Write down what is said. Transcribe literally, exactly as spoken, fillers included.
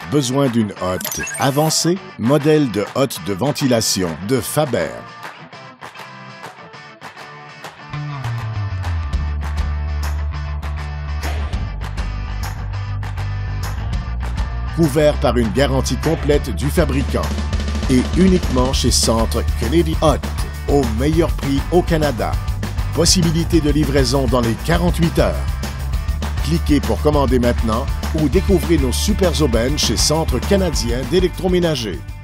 Besoin d'une hotte avancée? Modèle de hotte de ventilation de Faber. Couvert par une garantie complète du fabricant et uniquement chez Centre Kennedy Hot, au meilleur prix au Canada. Possibilité de livraison dans les quarante-huit heures. Cliquez pour commander maintenant ou découvrez nos super aubaines chez Centre canadien d'électroménager.